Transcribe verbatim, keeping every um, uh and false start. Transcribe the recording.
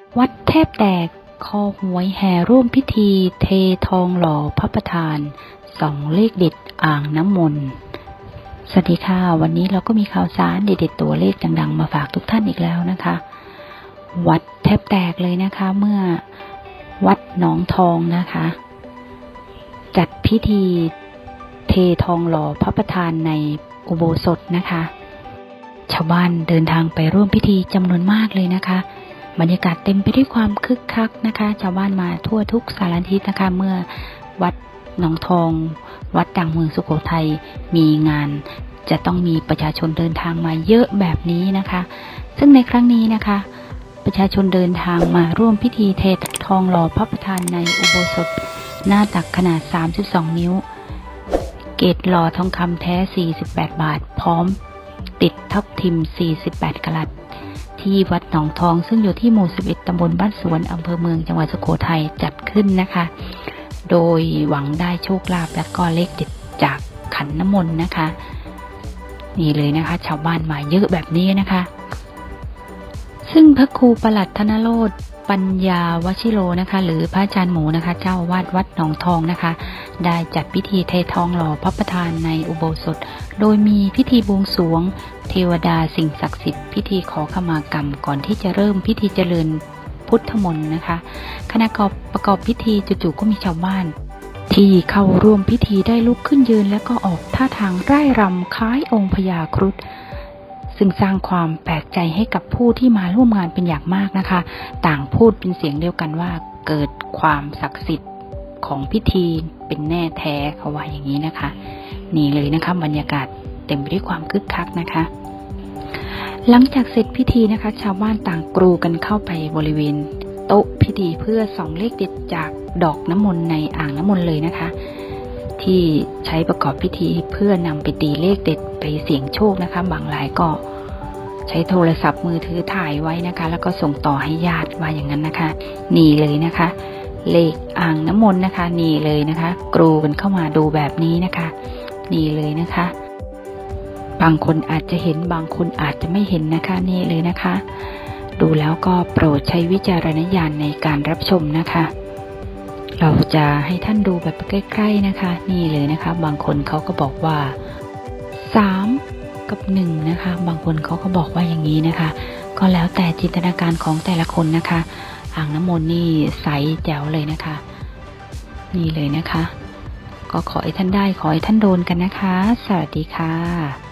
วัดแทบแตกคอหวยแห่ร่วมพิธีเททองหล่อพระประธานส่องเลขเด็ดอ่างน้ำมนต์สวัสดีค่ะวันนี้เราก็มีข่าวสารเด็ดๆตัวเลขดังๆมาฝากทุกท่านอีกแล้วนะคะวัดแทบแตกเลยนะคะเมื่อวัดหนองทองนะคะจัดพิธีเททองหล่อพระประธานในอุโบสถนะคะชาวบ้านเดินทางไปร่วมพิธีจำนวนมากเลยนะคะบรรยากาศเต็มไปด้วยความคึกคักนะคะชาวบ้านมาทั่วทุกสารทิศนะคะเมื่อวัดหนองทองวัดดังเมืองสุโขทัยมีงานจะต้องมีประชาชนเดินทางมาเยอะแบบนี้นะคะซึ่งในครั้งนี้นะคะประชาชนเดินทางมาร่วมพิธีเททองหล่อพระประธานในอุโบสถหน้าตักขนาดสามสิบสองนิ้วเกศหล่อทองคำแท้สี่สิบแปดบาทพร้อมติดทับทิมสี่สิบแปดกะรัตที่วัดหนองทองซึ่งอยู่ที่หมู่สิบเอ็ดตำบลบ้านสวนอำเภอเมืองจังหวัดสุโขทัยจัดขึ้นนะคะโดยหวังได้โชคลาภและก็เลขเด็ดจากขันน้ำมนต์นะคะนี่เลยนะคะชาวบ้านมาเยอะแบบนี้นะคะซึ่งพระครูประหลัดธนโรจน์ปัญญาวชิโรนะคะหรือพระอาจารย์หมูนะคะเจ้าวาดวัดหนองทองนะคะได้จัดพิธีเททองหล่อพระประธานในอุโบสถโดยมีพิธีบวงสรวงเทวดาสิ่งศักดิ์สิทธิ์พิธีขอขมากรรมก่อนที่จะเริ่มพิธีเจริญพุทธมนต์นะคะขณะประกอบพิธีจู่ๆก็มีชาวบ้านที่เข้าร่วมพิธีได้ลุกขึ้นยืนและก็ออกท่าทางร่ายรำคล้ายองค์พญาครุฑซึ่งสร้างความแปลกใจให้กับผู้ที่มาร่วมงานเป็นอย่างมากนะคะต่างพูดเป็นเสียงเดียวกันว่าเกิดความศักดิ์สิทธิ์ของพิธีเป็นแน่แท้เขาว่าอย่างนี้นะคะนี่เลยนะคะบรรยากาศเต็มไปด้วยความคึกคักนะคะหลังจากเสร็จพิธีนะคะชาวบ้านต่างกรูกันเข้าไปบริเวณโต๊ะพิธีเพื่อส่องเลขเด็ดจากดอกน้ำมนต์ในอ่างน้ำมนต์เลยนะคะที่ใช้ประกอบพิธีเพื่อนำไปตีเลขเด็ดไปเสี่ยงโชคนะคะบางรายก็ใช้โทรศัพท์มือถือถ่ายไว้นะคะแล้วก็ส่งต่อให้ญาติว่าอย่างนั้นนะคะนี่เลยนะคะเลขอ่างน้ำมนต์นะคะนี่เลยนะคะกรูกันเข้ามาดูแบบนี้นะคะนี่เลยนะคะบางคนอาจจะเห็นบางคนอาจจะไม่เห็นนะคะนี่เลยนะคะดูแล้วก็โปรดใช้วิจารณญาณในการรับชมนะคะเราจะให้ท่านดูแบบใกล้ๆนะคะนี่เลยนะคะบางคนเขาก็บอกว่าสามกับหนึ่งนะคะบางคนเขาก็บอกว่าอย่างนี้นะคะก็แล้วแต่จินตนาการของแต่ละคนนะคะอ่างน้ำมนต์นี่ใสแจ๋วเลยนะคะนี่เลยนะคะก็ขอให้ท่านได้ขอให้ท่านโดนกันนะคะสวัสดีค่ะ